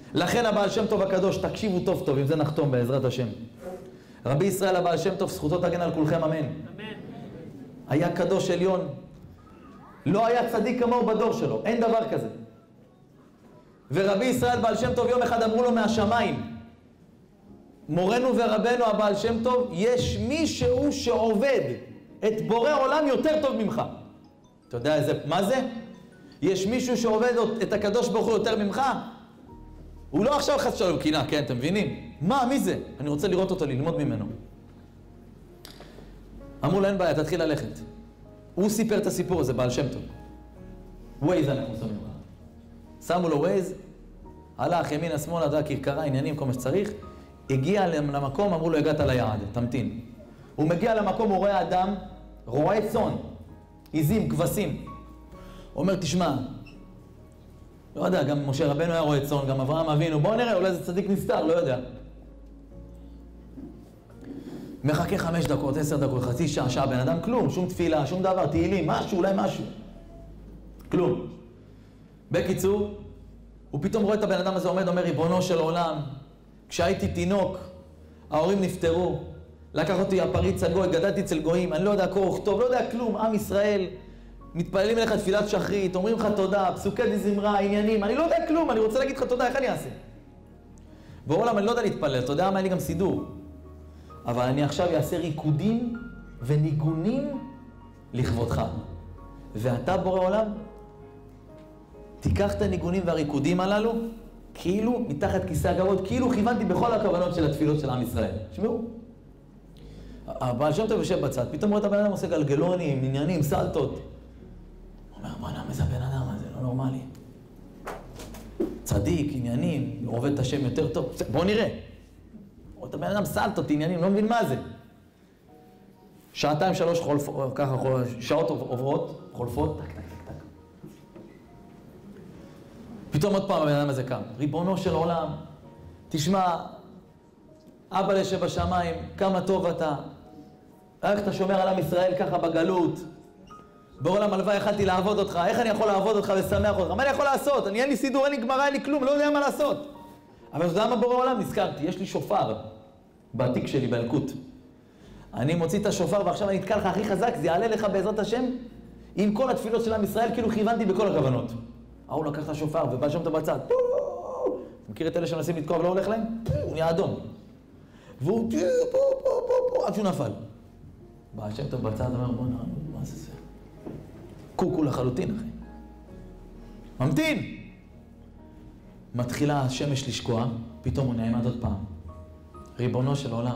לכן הבעל שם טוב הקדוש, תקשיבו טוב טוב, אם זה נחתום בעזרת השם. רבי ישראל הבעל שם טוב, זכותו תגן על כולכם, אמן. היה קדוש עליון. לא היה צדיק כמוהו בדור שלו, אין דבר כזה. ורבי ישראל בעל שם טוב יום אחד אמרו לו מהשמיים, מורנו ורבנו הבעל שם טוב, יש מישהו שעובד את בורא עולם יותר טוב ממך. אתה יודע מה זה? יש מישהו שעובד את הקדוש ברוך הוא יותר ממך? הוא לא עכשיו חס שלום קינה, כן, אתם מבינים? מה, מי זה? אני רוצה לראות אותו, ללמוד ממנו. אמרו לו, אין בעיה, תתחיל ללכת. הוא סיפר את הסיפור הזה, בעל שם טוב. ווייז אנחנו שמים לך. שמו לו ווייז, הלך ימינה שמאלה, דעה כרכרה, עניינים, כל מה שצריך, הגיע למקום, אמרו לו, הגעת ליעד, תמתין. הוא מגיע למקום, הוא רואה אדם, רועה צאן, עיזים, כבשים. הוא אומר, תשמע, לא יודע, גם משה רבנו היה רועה צאן, גם אברהם אבינו, בואו נראה, אולי זה צדיק נסתר, לא יודע. מחכה 5 דקות, 10 דקות, חצי שעה, שעה, בן אדם, כלום, שום תפילה, שום דבר, תהילים, משהו, אולי משהו. כלום. בקיצור, הוא פתאום רואה את הבן אדם הזה עומד, אומר, ריבונו של עולם, כשהייתי תינוק, ההורים נפטרו, לקח אותי הפריץ הגוי, גדלתי אצל גויים, אני לא יודע קרוא וכתוב, לא יודע כלום, עם ישראל, מתפללים אליך תפילת שחרית, אומרים לך תודה, פסוקי דזמרה, עניינים, אני לא יודע כלום, אני רוצה להגיד לך תודה, איך אני אעשה? בעולם אני לא יודע להתפלל, אתה יודע מה, אין לי גם סידור. אבל אני עכשיו אעשה ריקודים וניגונים לכבודך. ואתה בורא עולם, תיקח את הניגונים והריקודים הללו, כאילו מתחת כיסא הגבות, כאילו כיוונתי בכל הכוונות של התפילות של עם ישראל. תשמעו. הבעל שם טוב יושב בצד, פתאום רואה את הבן אדם עושה גלגלונים, עניינים, סלטות. הוא אומר, בוא'נה, מה זה הבן אדם הזה? לא נורמלי. צדיק, עניינים, עובד את השם יותר טוב. בואו נראה. רואה את הבן אדם סלטות, עניינים, לא מבין מה זה. 2-3 ככה, שעות עוברות, חולפות, טק, טק, טק, טק. פתאום עוד פעם הבן אדם הזה קם. ריבונו של עולם, תשמע, אבא לשב בשמיים, כמה טוב אתה. איך אתה שומר על עם ישראל ככה בגלות? בעולם הלוואי יכלתי לעבוד אותך, איך אני יכול לעבוד אותך ושמח אותך? מה אני יכול לעשות? אין לי סידור, אין לי גמרא, אין לי כלום, לא יודע מה לעשות. אבל אתה יודע מה בורא עולם? נזכרתי, יש לי שופר בעתיק שלי, באלקוט. אני מוציא את השופר ועכשיו אני אתקע לך הכי חזק, זה יעלה לך בעזרת השם עם כל התפילות של עם ישראל, כאילו כיוונתי בכל הכוונות. הוא לקח את השופר ובא שם את הבצד. אתה מכיר את אלה שמנסים לתקוע ולא הולך להם? הוא נהיה אדום. והוא פה, עד שהוא נפל. בא השם טוב בצד, אומר, בוא נראה, מה זה? קוקו לחלוטין, אחי. ממתין! מתחילה השמש לשקוע, פתאום הוא נעמד עוד פעם. ריבונו של עולם,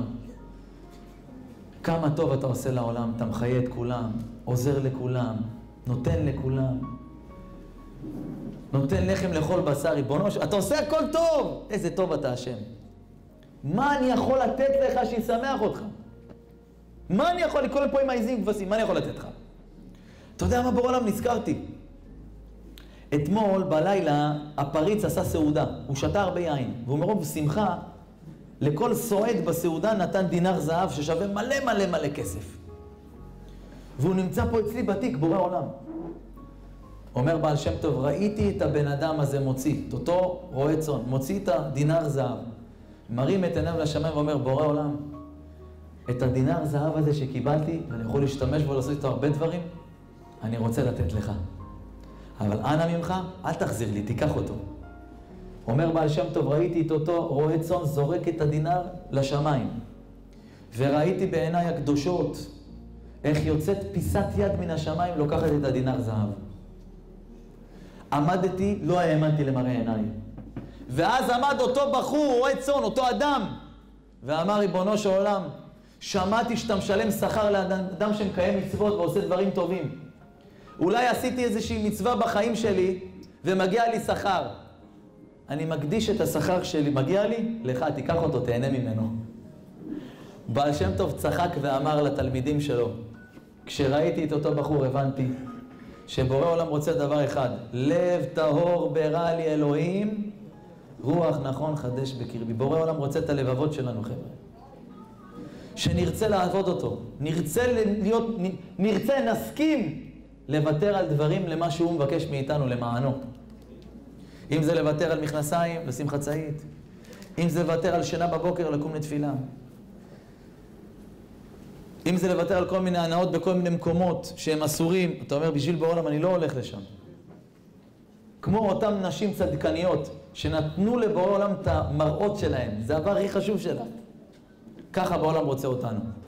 כמה טוב אתה עושה לעולם, אתה מחיה את כולם, עוזר לכולם, נותן לכולם, נותן לחם לכל בשר, ריבונו של... אתה עושה הכל טוב! איזה טוב אתה השם. מה אני יכול לתת לך שישמח אותך? מה אני יכול לקרוא לפה עם העיזים כבשים? מה אני יכול לתת לך? אתה יודע מה בעולם? נזכרתי. אתמול בלילה הפריץ עשה סעודה, הוא שתה הרבה יין, והוא מרוב שמחה, לכל סועד בסעודה נתן דינר זהב ששווה מלא מלא מלא כסף. והוא נמצא פה אצלי בתיק, בורא עולם. אומר בעל שם טוב, ראיתי את הבן אדם הזה מוציא, את אותו רועה צאן, מוציא את הדינר זהב, מרים את עיניו לשמיים ואומר, בורא עולם, את הדינר זהב הזה שקיבלתי, ואני יכול להשתמש בו לעשות איתו הרבה דברים, אני רוצה לתת לך. אבל אנא ממך, אל תחזיר לי, תיקח אותו. אומר בעל שם טוב, ראיתי את אותו רועה צאן זורק את הדינר לשמיים. וראיתי בעיניי הקדושות, איך יוצאת פיסת יד מן השמיים, לוקחת את הדינר זהב. עמדתי, לא האמנתי למראה עיניי. ואז עמד אותו בחור, רועה צאן, אותו אדם, ואמר, ריבונו של עולם, שמעתי שאתה משלם שכר לאדם שמקיים מצוות ועושה דברים טובים. אולי עשיתי איזושהי מצווה בחיים שלי, ומגיע לי שכר. אני מקדיש את השכר שלי, מגיע לי? לך, תיקח אותו, תהנה ממנו. בעל שם טוב צחק ואמר לתלמידים שלו, כשראיתי את אותו בחור הבנתי, שבורא עולם רוצה דבר אחד, לב טהור ברא לי אלוהים, רוח נכון חדש בקרבי. בורא עולם רוצה את הלבבות שלנו, חבר'ה. שנרצה לעבוד אותו, נרצה, נסכים לוותר על דברים למה שהוא מבקש מאיתנו, למענו. אם זה לוותר על מכנסיים, לשים חצאית. אם זה לוותר על שינה בבוקר, לקום לתפילה. אם זה לוותר על כל מיני הנאות בכל מיני מקומות שהם אסורים, אתה אומר, בשביל בעולם אני לא הולך לשם. כמו אותם נשים צדקניות שנתנו לבורא עולם את המראות שלהם. זה הדבר הכי חשוב שלה. ככה בעולם רוצה אותנו.